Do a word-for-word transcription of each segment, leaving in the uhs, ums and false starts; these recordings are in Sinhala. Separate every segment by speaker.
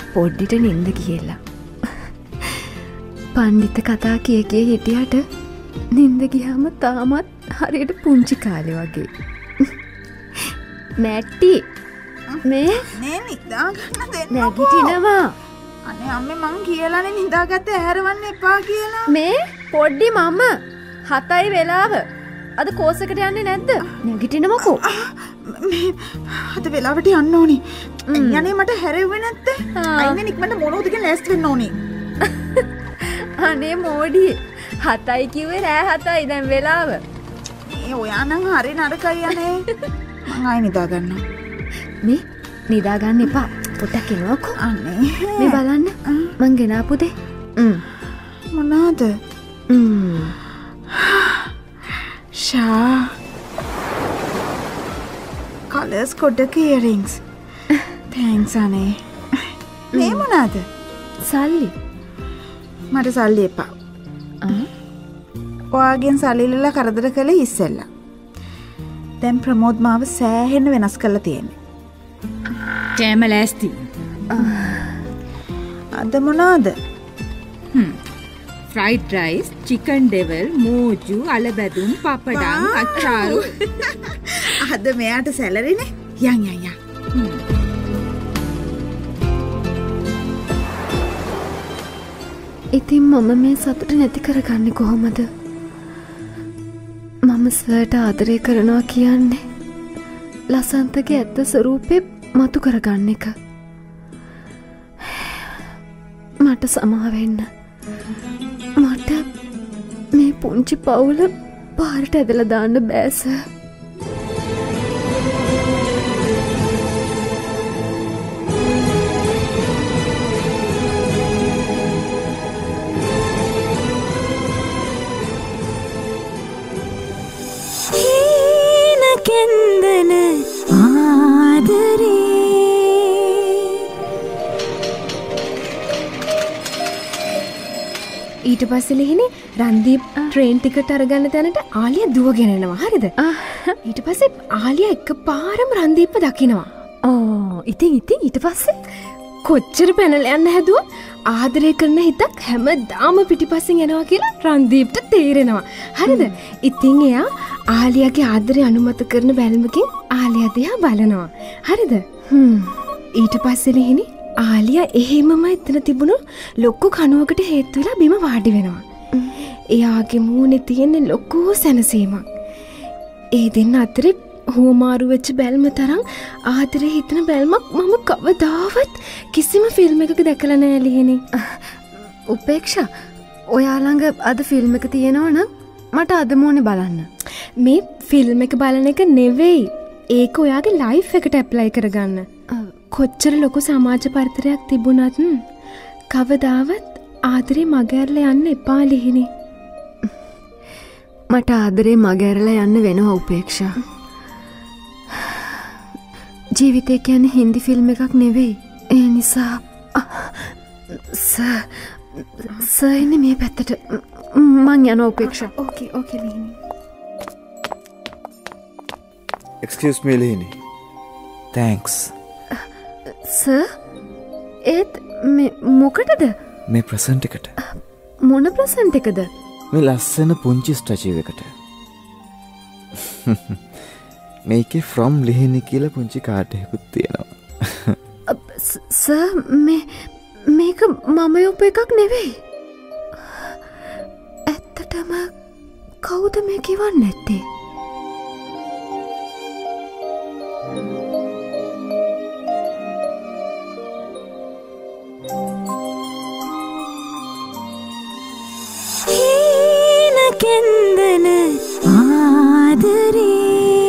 Speaker 1: පොඩ්ඩිට නින්ද කියලා. පණ්ඩිත කතා කිය කිය හිටියට නින්ද ගියාම තාමත් හරියට පුංචි කාලේ වගේ. නැට්ටි මේ
Speaker 2: නේ නිදාගන්න දෙන්න.
Speaker 1: නැගිටිනවා.
Speaker 2: අනේ අම්මේ මං කියලානේ නිදාගත්තේ ඇහැරවන්න එපා කියලා.
Speaker 1: මේ පොඩ්ඩි මම හතයි වෙලාව. අද කෝස් එකට යන්නේ නැද්ද? නැගිටිනවකෝ.
Speaker 2: මේ අද වෙලාවට යන්න ඕනි. යන්නේ මට හැරෙුවේ නැත්තේ. අයිනේ නිකමන්න මොනවද කියලා ලෑස්ති වෙන්න ඕනි.
Speaker 1: අනේ මෝඩි හතයි කිව්වේ රෑ හතයි දැන් වෙලාව.
Speaker 2: මේ ඔයා නම් හරි නරකයි අනේ. මං ආයෙ නිදා ගන්නවා.
Speaker 1: මේ නිදා ගන්න එපා. පොඩ්ඩක් එනවකෝ.
Speaker 2: අනේ
Speaker 1: මේ බලන්න මං ගෙනාපු දෙ. හ්ම්.
Speaker 2: මොනවාද?
Speaker 1: හ්ම්.
Speaker 2: ෂා. කලර්ස් කොඩක ඉයරින්ග්ස්. තෑන්ක්ස් අනේ. මේ මොනවාද?
Speaker 1: සල්ලි.
Speaker 2: මට සල්ලි එපා.
Speaker 1: ආ
Speaker 2: ඔයාගෙන් සල්ලි ඉල්ලලා කරදර කළේ ඉස්සෙල්ලා. දැන් ප්‍රමෝද් මාව සෑහෙන වෙනස් කරලා තියෙන්නේ.
Speaker 3: කෑම ලෑස්ති.
Speaker 2: අද මොනවාද?
Speaker 3: හ්ම්. ෆ්‍රයිඩ් රයිස්, චිකන් ඩෙවල්, මෝජු, අලබැදුම්, පපඩම්, අච්චාරු.
Speaker 2: අද මෙයාට සැලරිනේ. යන් යන් යන්.
Speaker 1: ඉතින් මම මේ සතුට නැති කරගන්නේ කොහොමද? මම සර්ට ආදරය කරනවා කියන්නේ ලසන්තගේ ඇත්ත ස්වරූපේ මතු කරගන්න එක. මට සමා වෙන්න. මට මේ පුංචි පවුල පාරට ඇදලා දාන්න බෑ සර්.
Speaker 4: කෙන්දන ආදරේ ඊට පස්සේ ලිහිනේ රන්දීප් ට්‍රේන් ටිකට් අරගන්න තැනට ආලියා දුවගෙන එනවා. හරිද? ඊට පස්සේ ආලියා එකපාරම රන්දීප්ව දකිනවා.
Speaker 1: ඕ ඉතින් ඉතින් ඊට පස්සේ
Speaker 4: කොච්චර පැනලා යන්න හැදුවත් ආදරය කරන හිතක් හැමදාම පිටිපස්සෙන් එනවා කියලා රන්දීප්ට තේරෙනවා. හරිද? ඉතින් එයා ආලියාගේ ආදරය අනුමත කරන බැල්මකින් ආලියා දිහා බලනවා. හරිද? හ්ම්. ඊට පස්සේ ලිහිනේ ආලියා එහෙමම එතන තිබුණු ලොකු කණුවකට හේතු වෙලා බිම වාඩි වෙනවා. එයාගේ මූණේ තියෙන ලොකු සැනසීමක්. ඒ දෙන්න අතරේ හුවමාරු වෙච්ච බැල්ම තරම් ආදරේ හිතන බැල්මක් මම කවදාවත් කිසිම ෆිල්ම් එකක දැකලා නෑ ලිහිනේ.
Speaker 1: උපේක්ෂා ඔයා ළඟ අද ෆිල්ම් එක තියෙනවා නම් මට අද මොනේ බලන්න.
Speaker 4: මේ ෆිල්ම් එක බලන එක නෙවෙයි. ඒක ඔයාගේ ලයිෆ් එකට ඇප්ලයි කරගන්න. කොච්චර ලොකු සමාජ පරිතරයක් තිබුණත් කවදාවත් ආදරේ මගහැරලා යන්න එපා ලිහිනේ.
Speaker 1: මට ආදරේ මගහැරලා යන්න වෙනවා උපේක්ෂා. ජීවිතය කියන්නේ හින්දි ෆිල්ම් එකක් නෙවෙයි. ඒ නිසා සර් සර් ඉන්නේ මේ පැත්තට. මං යනවා උපේක්ෂා.
Speaker 4: ඕකේ ඕකේ ලිහිනේ.
Speaker 5: Excuse me ලිහිනේ. Thanks.
Speaker 1: සර් ඒත් මේ මොකටද?
Speaker 5: මේ ප්‍රසන්ට් එකට.
Speaker 1: මොන ප්‍රසන්ට් එකද?
Speaker 5: මේ ලස්සන පුංචි ස්ටැචුව එකට. මේකේ from ලිහිනි කියලා පුංචි කාඩ් එකකුත් තියෙනවා.
Speaker 1: සර් මේ මේක මම යොප එකක් නෙවෙයි. ඇත්තටම කවුද මේ කියවන්නේ නැත්තේ?
Speaker 4: කෙන්දන ආදරේ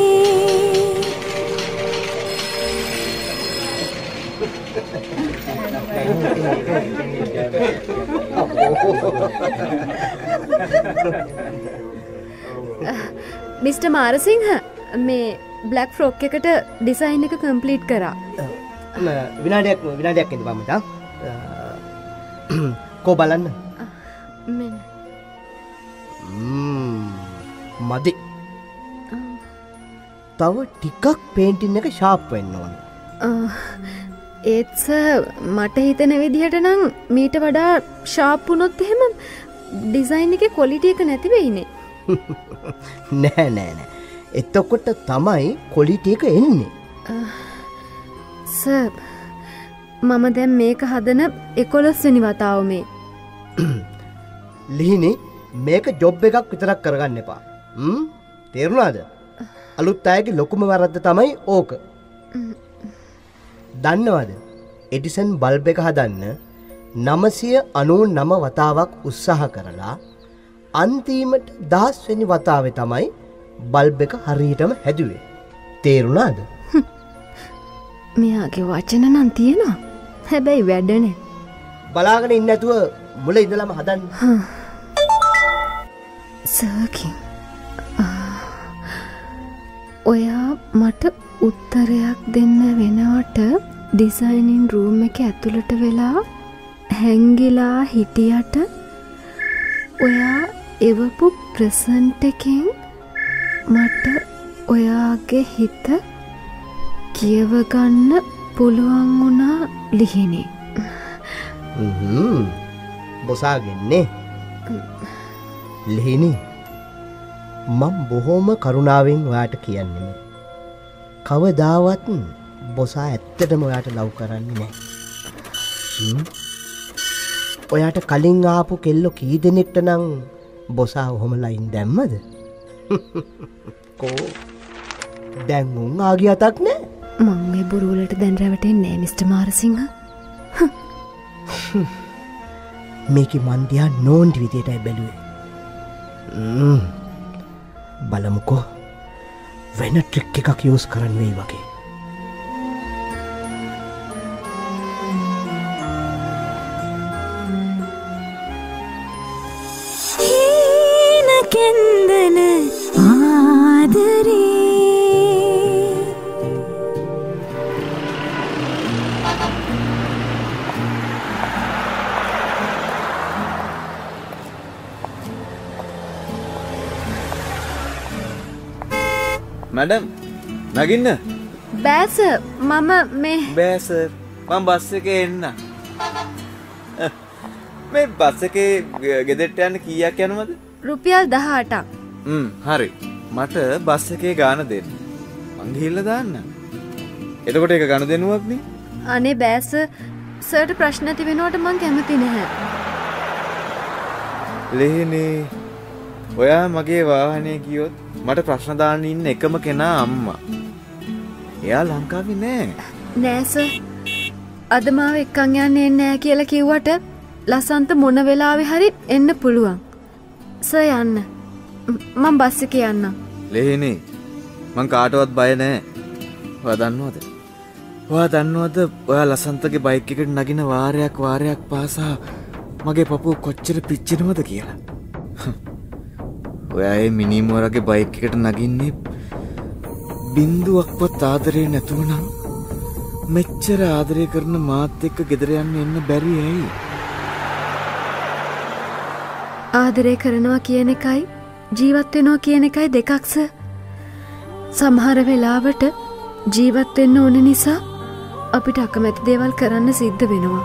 Speaker 1: මිස්ටර් මාරසිංහ මේ බ්ලැක් ෆ්‍රොක් එකට ඩිසයින් එක කම්ප්ලීට් කරා.
Speaker 6: විනාඩියක් විනාඩියක් ඉඳපන් මචං. කෝ බලන්න.
Speaker 1: මෙන්න.
Speaker 6: මදි. තව ටිකක් පේන්ටින් එක ෂාප් වෙන්න ඕන.
Speaker 1: ඒත් සර් මට හිතන විදිහට නම් මීට වඩා ෂාප් වුණොත් එහෙම ඩිසයින් එකේ ක්වොලිටි එක නැති වෙයිනේ.
Speaker 6: නෑ නෑ නෑ. එතකොට තමයි ක්වොලිටි එක එන්නේ.
Speaker 1: සර් මම දැන් මේක හදන එකොළොස් වෙනි වතාව මේ.
Speaker 6: ලිහිනි මේක ජොබ් එකක් විතරක් කරගන්න එපා. හ්ම් තේරුණාද? අලුත් අයගේ ලොකුම වැරද්ද තමයි ඕක. දන්නවද? එඩිසන් බල්බ් එක හදන්න නවසිය අනූ නව වතාවක් උත්සාහ කරලා අන්තිමට දහස් වෙනි වතාවේ තමයි බල්බ් එක හරියටම හැදුවේ. තේරුණාද?
Speaker 1: මෙයාගේ වචන නම් තියෙනවා. හැබැයි වැඩනේ.
Speaker 6: බලාගෙන ඉන්න නැතුව මුල ඉඳලම හදන්න.
Speaker 1: සර්කින් ඔයා මට උත්තරයක් දෙන්න වෙනවට ඩිසයිනින් රූම් එක ඇතුළට වෙලා හැංගිලා හිටියට ඔයා එවපු ප්‍රසන්ට් එකෙන් මට ඔයාගේ හිත කියවගන්න පුළුවන් වුණා ලිහිනේ.
Speaker 6: හ්ම් බොසාගෙන්නේ ලිහිනි මම බොහොම කරුණාවෙන් ඔයාට කියන්නේ කවදාවත් බොසා ඇත්තටම ඔයාට ලව් කරන්නේ නැහැ. ඔයාට කලින් ආපු කෙල්ලෝ කී දෙනෙක්ට නම් බොසා ඔහොම ලයින් දැම්මද? කෝ දැන් උන් ආගිය අතක් නෑ.
Speaker 1: මං මේ බොරු වලට දැන් රැවටෙන්නේ නෑ මිස්ටර් මාරසිංහ.
Speaker 6: මේකේ මන් දිහා නෝන්ඩි විදියටයි බැලුවේ. ම්ම් බලමුකෝ වෙන ට්‍රික් එකක් යූස් කරන්න වෙයි වගේ.
Speaker 7: හීනකෙන්දන ආදරේ
Speaker 5: මැඩම් නගින්න.
Speaker 1: බෑස මම මේ
Speaker 5: බෑස මම බස් එකේ එන්න. මේ බස් එකේ ගෙදරට යන්න කීයක් යනවද?
Speaker 1: රුපියල් දහඅටක්.
Speaker 5: හ්ම් හරි. මට බස් එකේ ගාන දෙන්න. මං ගිහිල්ලා දාන්න. එතකොට ඒක ගාන දෙන්නුවක් නේ?
Speaker 1: අනේ බෑස සර්ට ප්‍රශ්න ඇති වෙනවට මං කැමති නැහැ.
Speaker 5: ලෙහෙනේ ඔයා මගේ වාහනේ ගියොත් මට ප්‍රශ්න දාන්න ඉන්න එකම කෙනා අම්මා. එයා ලංකාවේ නෑ.
Speaker 1: නෑ සර්. අද මාව එක්කන් යන්නේ නෑ කියලා කිව්වට ලසන්ත මොන වෙලාවෙ හරි එන්න පුළුවන්. සර් යන්න. මම බස් එකේ යන්නම්.
Speaker 5: ලෙහෙනේ මං කාටවත් බය නෑ. ඔයා දන්නවද? ඔයා දන්නවද ඔයා ලසන්තගේ බයික් එකට නගින වාරයක් වාරයක් පාසා මගේ පපුව කොච්චර පිච්චෙනවද කියලා? ඔයා ඒ මිනිමෝරගේ බයික් එකට නගින්නේ බින්දුවක්වත් ආදරේ නැතුව නම් මෙච්චර ආදරය කරන මාත් එක්ක ගෙදර යන්න එන්න බැරි ඇයි?
Speaker 1: ආදරය කරනවා කියන එකයි ජීවත් වෙනවා කියන එකයි දෙකක් සර්. සමහර වෙලාවට ජීවත් වෙන්න ඕන නිසා අපිට අකමැති දේවල් කරන්න සිද්ධ වෙනවා.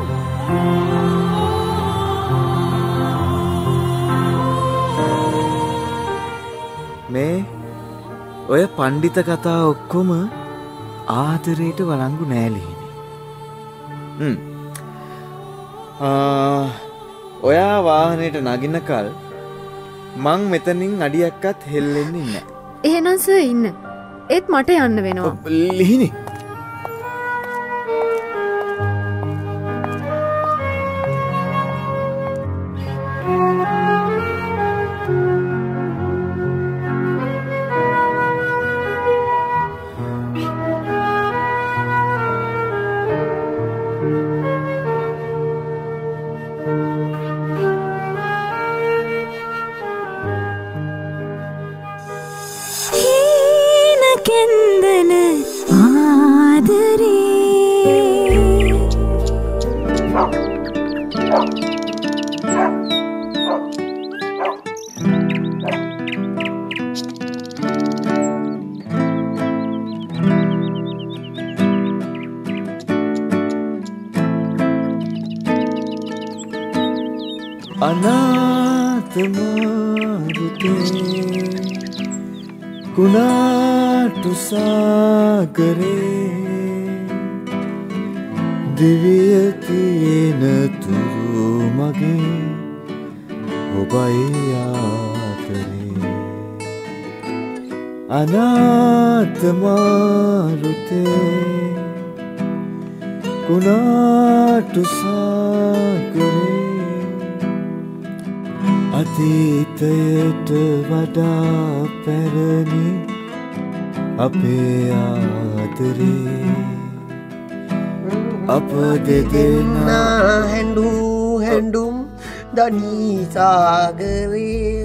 Speaker 5: මේ ඔය පණ්ඩිත කතා ඔක්කොම ආදරයට වළංගු නෑ ලිහිනේ. හ්ම්. ආ ඔයා වාහනේට නගිනකල් මං මෙතනින් අඩියක්වත් හෙල්ලෙන්නේ නෑ.
Speaker 1: එහෙනම් සර් ඉන්න. ඒත් මට යන්න වෙනවා.
Speaker 5: ලිහිනේ
Speaker 7: හීනකෙන්දන ආදරේ
Speaker 5: අනාතමාරුතේ කුණාටු සාගරේ දිවිය තියෙන තුරු මගේ ඔබයි ආතරේ අනාතමාරුතේ කුණාටු සාගරේ අතීතයට වඩා පැරණි අපේ ආදරේ අප දෙදෙනා
Speaker 6: හැඬු හැඬුම් දනී සාගරේ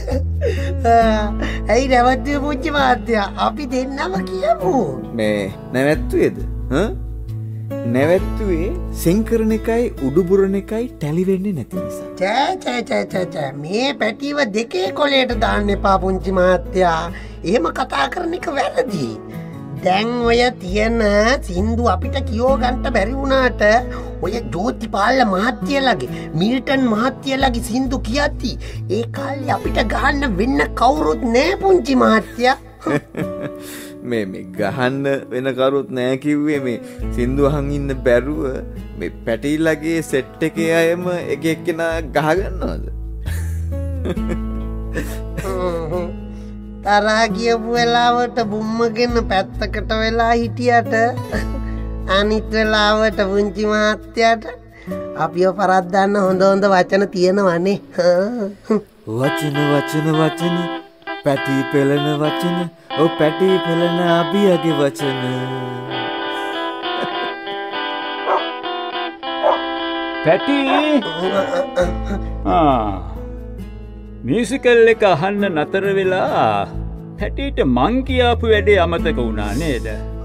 Speaker 6: ඇයි නැවත්තුවේ පුංචි මහත්තයා අපි දෙන්නම කියමු
Speaker 5: මේ නැවැත්තුවේද නැවැත්තුවේ සිංකරන එකයි උඩුබුරන එකයි ටැලි වෙන්නේ නැති නිසා
Speaker 6: චෑ චෑ චෑ චෑ චෑ මේ පැටිව දෙකේ කොලයට දාන්න එපා පුංචි මහත්තයා එහෙම කතා කරන එක වැරදි දැන් ඔය තියෙන සින්දු අපිට කියෝ ගන්න බැරි වුණාට ඔය ජෝතිපාල මහත්තයලගේ මිල්ටන් මහත්තයලගේ සින්දු කියති ඒ කාලේ අපිට ගහන්න වෙන්න කවුරුත් නෑ පුංචි මහත්තයා
Speaker 5: මේ මේ ගහන්න වෙන කරුත් නෑ කිව්වේ මේ සින්දු අහන් ඉන්න බැරුව මේ පැටිලගේ සෙට් එකේ අයම එක එක්කෙනා ගහගන්නවද
Speaker 6: තරහා ගියපු වෙලාවට බුම්මගෙන පැත්තකට වෙලා හිටියට අනිත් වෙලාවට පුංචි මහත්තයාට අපිව පරද්දන්න හොඳ හොඳ වචන තියෙනවනේ
Speaker 5: වචන වචන වචන පැටි පෙළන වචන ඔව් පැටි පෙළන අභියගේ වචන
Speaker 8: පැටි ආ මියුසිකල් එක අහන්න නතර වෙලා පැටිට මං කියාපු වැඩේ අමතක වුණා නේද?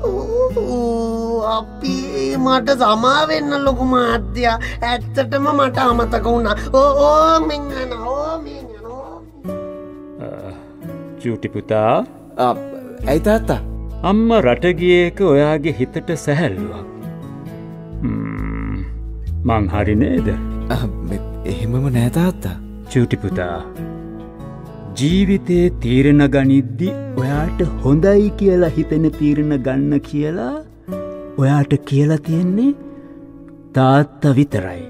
Speaker 6: අපි මට සමා වෙන්න ලොකු මහත්තයා ඇත්තටම මට අමතක වුණා. ඕ ඕ මෙන්න ඕ මෙන්න
Speaker 8: චූටි පුතා
Speaker 5: ඇයි තාත්තා
Speaker 8: අම්මා රට ගිය එක ඔයාගේ හිතට සැහැල්ලුවක්. මං හරි නේද?
Speaker 5: එහෙමම නෑ තාත්තා.
Speaker 8: චූටි පුතා ජීවිතේ තීරණ ගනිද්දි ඔයාට හොඳයි කියලා හිතෙන තීරණ ගන්න කියලා ඔයාට කියලා තියෙන්නේ තාත්තා විතරයි.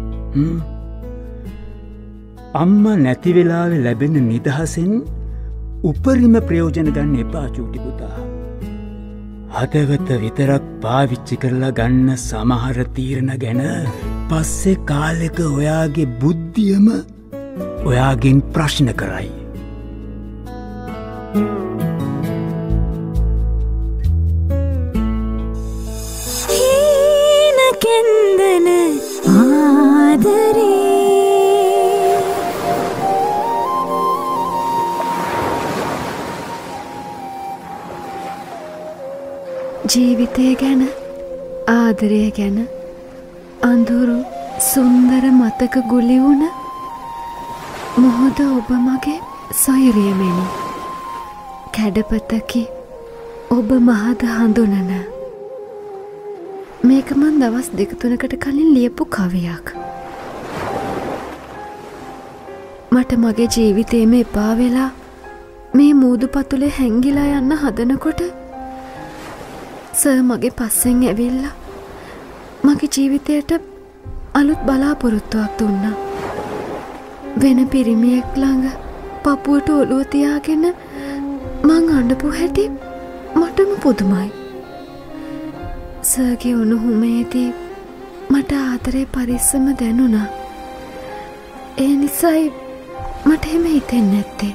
Speaker 8: අම්මා නැති වෙලාවේ ලැබෙන නිදහසෙන් උපරිම ප්‍රයෝජන ගන්න එපා චූටි පුතා. හදවත විතරක් පාවිච්චි කරලා ගන්න සමහර තීරණ ගැන පස්සේ කාලෙක ඔයාගේ බුද්ධියම ඔයාගෙන් ප්‍රශ්න කරයි.
Speaker 7: හීන කෙන්දන ආදරේ
Speaker 1: ජීවිතය ගැන ආදරය ගැන අඳුරු සුන්දර මතක ගුලි වුණ මොහොත ඔබ මගේ සොයුරියමෙනි කැඩපතකි ඔබ මහද හඳුනන මේක මන් දවස් දෙක තුනකට කලින් ලියපු කවියක් මට මගේ ජීවිතේම එපා වෙලා මේ මූදු පතුලේ හැංගිලා යන්න හදනකොට සර් මගේ පස්සෙන් ඇවිල්ලා මගේ ජීවිතයට අලුත් බලාපොරොත්තුවක් දුන්නා. වෙන පිරිමියෙක් ළඟ පපුවට ඔළුව තියාගෙන මං අඬපු හැටි මටම පුදුමයි. සර්ගේ උණුහුමේදී මට ආදරේ පරිස්සම දැනුණා. ඒ නිසායි මට එහෙම හිතෙන්නේ නැත්තේ.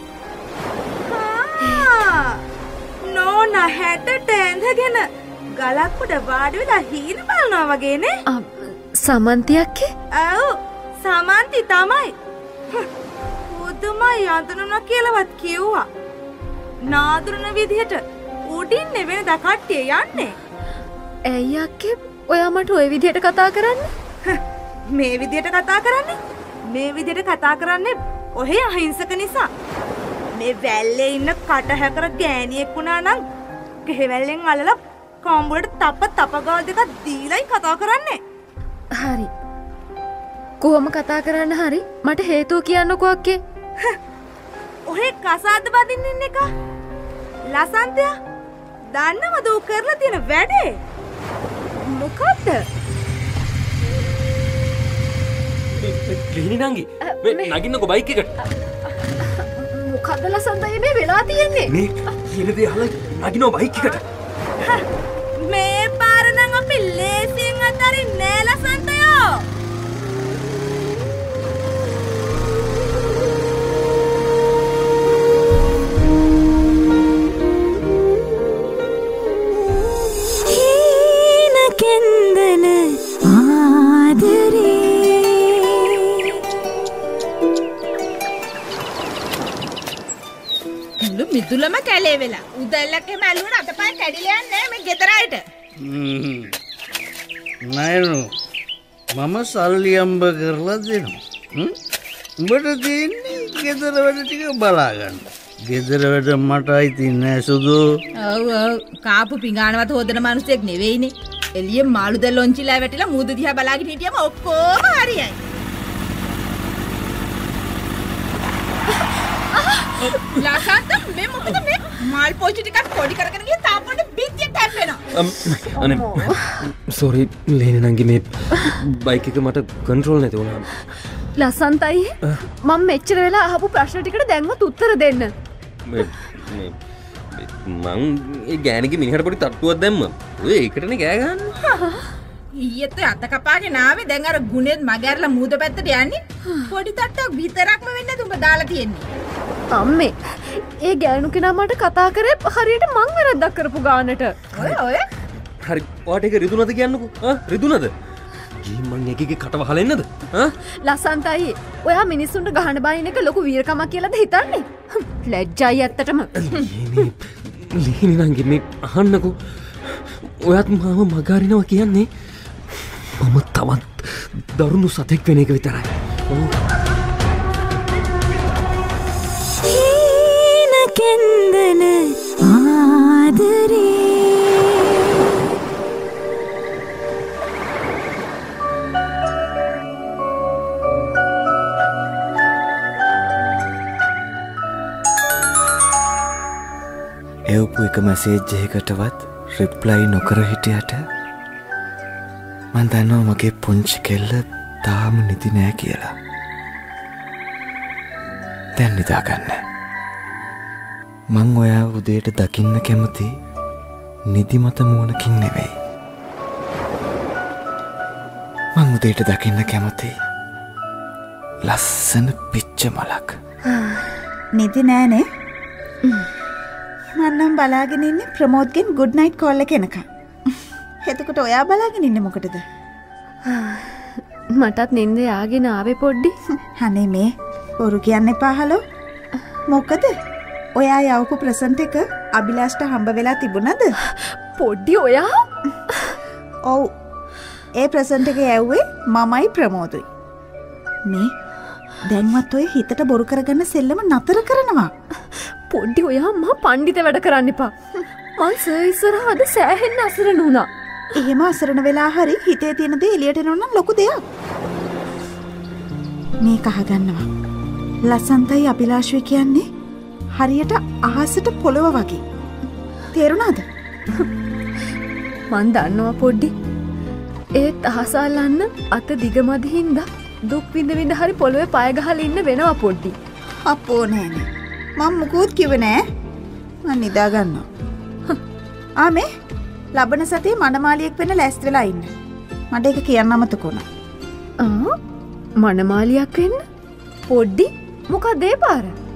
Speaker 9: නෝනා හැටට ඇඳගෙන ගලක් උඩ වාඩි වෙලා හීන බලනවා වගේනේ.
Speaker 1: සමන්තියක්කේ?
Speaker 9: ඔව් සමන්ති තමයි. පුදුමයි යඳුනන කියලාවත් කිව්වා. නාදුරන විදිහට උඩින් වෙන දකට්ටිය යන්නේ.
Speaker 1: ඇයි අක්කේ ඔයා මට ওই විදිහට කතා කරන්නේ?
Speaker 9: මේ විදිහට කතා කරන්නේ? මේ විදිහට කතා කරන්නේ ඔහේ අහිංසක නිසා. මේ වැල්ලේ ඉන්න කටහැකර ගෑණියෙක් වුණා නම් ගෙහෙවැල්ලෙන් අල්ලලා කොම්බුවට තප තප ගාල් දෙකක් දීලායි කතා කරන්නේ.
Speaker 1: හරි. කොහොම කතා කරන්න හරි මට හේතුව කියන්නකෝ අක්කේ.
Speaker 9: ඔහේ කසාද බදින්න ඉන්න එක. ලසන්තයා දන්නවද ඌ කරලා තියෙන වැඩේ? මොකද්ද?
Speaker 10: ලිහිණි නංගි මේ නගින්නකෝ බයික් එකට.
Speaker 1: මොකද්ද ලසන්තයි මේ වෙලා තියෙන්නේ?
Speaker 10: මේ කියන දේ අහලා නගිනවා බයික් එකට.
Speaker 9: මේ පාර නම් අපි ලේසියෙන් අතරින්නේ නෑ ලසන්තයෝ.
Speaker 7: කෙන්දන ආදරේ
Speaker 3: මුළු මිදුලම කැලේ වෙලා උදැල්ලක් එහෙම ඇල්ලුවන අතපය කැඩිලා යන්නේ මේ ගෙදර අයට.
Speaker 11: නයනු මම සල්ලි අම්බ කරලා දෙනවා. උඹට තියෙන්නේ ගෙදර වැඩ ටික බලා ගන්න. ගෙදර වැඩ මට අයිති නෑ සුදු.
Speaker 3: ඔව් ඔව් කාපු පිඟානවත් හොදන මිනිස්සෙක් නෙවෙයිනේ. එළියේ මාළු දැල් ලොන්චිලා වැටිලා මූද දිහා බලාගෙන හිටියම ඔක්කොම හරියයි. ලසන්ත මේ මොකද මේ මාල් පොච්චි ටිකක් පොඩි කරගෙන ගිය තාපොඩ බිත්තියට හැප්පෙනවා.
Speaker 10: අනේ සෝරි ලිහිණි නංගි මේ බයික් එක මට කන්ට්‍රෝල් නැති වුණා.
Speaker 1: ලසන්තයි මම මෙච්චර වෙලා අහපු ප්‍රශ්න ටිකට දැන්වත් උත්තර දෙන්න.
Speaker 10: මේ මේ මං ඒ ගෑණිගේ මිනිහට පොඩි තට්ටුවක් දැම්ම. ඔය ඒකටනේ කෑ ගහන්නේ.
Speaker 3: ඊයේත් අත කපාගෙන ආවේ දැන් අර ගුණෙත් මගහැරලා මූද පැත්තට යන්නේ. පොඩි තට්ටුවක් විතරක්ම වෙන්නේ තුඹ දාලා තියෙන්නේ.
Speaker 1: අම්මේ ඒ ගෑනු කෙනා මට කතා කරේ හරියට මං වැරද්දක් කරපු ගානට.
Speaker 3: ඔය ඔය
Speaker 10: හරි ඔයාට ඒක රිදුනද කියන්නකෝ. ආ රිදුනද? ගිහින් මං එකගේ කට වහලා එන්නද? ආ
Speaker 1: ලසන්තයි ඔයා මිනිස්සුන්ට ගහන බයින් එක ලොකු වීරකමක් කියලාද හිතන්නේ? ලැජ්ජයි ඇත්තටම.
Speaker 10: ලිහිණි නංගි මේ අහන්නකෝ. ඔයාත් මාව මගහරිනවා කියන්නේ මම තවත් දරුණු සතෙක් වෙන එක විතරයි.
Speaker 7: හීන කෙන්දන ආදරේ
Speaker 5: එවපු එක මැසේජ් එකකටවත් රිප්ලයි නොකර හිටියට මන් දන්නවා මගේ පුංචි කෙල්ල තාම නිදි නෑ කියලා. දැන් නිදාගන්න. මං ඔයා උදේට දකින්න කැමති නිදිමත මූණකින් නෙවෙයි. මං උදේට දකින්න කැමති ලස්සන පිච්ච මලක්.
Speaker 2: නිදි නෑනේ. මන්නම් බලාගෙන ඉන්නේ ප්‍රමෝද්ගෙන් ගුඩ් නයිට් කෝල් එක එනකම්. එතකොට ඔයා බලාගෙන ඉන්නේ මොකටද?
Speaker 1: මටත් නින්ද යාගෙන ආවේ පොඩ්ඩි.
Speaker 2: අනේ මේ බොරු කියන්න එපා හලෝ. මොකද? ඔයා යවපු ප්‍රසන්ට් එක අභිලාෂ්ට හම්බ වෙලා තිබුණද?
Speaker 1: පොඩ්ඩි ඔයා?
Speaker 2: ඔව්. ඒ ප්‍රසන්ට් එක යවුවේ මමයි ප්‍රමෝදුයි. මේ දැන්වත් ඔය හිතට බොරු කරගන්න සෙල්ලම නතර කරනවා.
Speaker 1: පොඩ්ඩි ඔයා මහා පණ්ඩිත වැඩ කරන්න එපා. මං සර් ඉස්සරහ අද සෑහෙන්න අසරණ වුණා.
Speaker 2: එහෙම අසරණ වෙලා හරි හිතේ තියෙන දේ එළියට එනවා නම් ලොකු දෙයක්. මේක අහගන්නවා. ලසන්තයි අභිලාෂ්වි කියන්නේ හරියට අහසට පොළව වගේ. තේරුණාද?
Speaker 1: මං දන්නවා පොඩ්ඩි. ඒත් අහසල්ලන්න අත දිගමදි හින්දා දුක් විඳ විඳ හරි පොළවේ පය ගහලා ඉන්න වෙනවා පොඩ්ඩි.
Speaker 2: අපෝ නෑනේ. මම මුකුත් කිව්වේ නෑ. මං නිදා ගන්නවා. ආ මේ ලබන සතියේ මනමාලියෙක් වෙන්න ලෑස්ති වෙලා ඉන්න. මට ඒක කියන්න අමතක වුණා.
Speaker 1: ආ මනමාලියක් වෙන්න? පොඩ්ඩි මොකද ඒ පාර?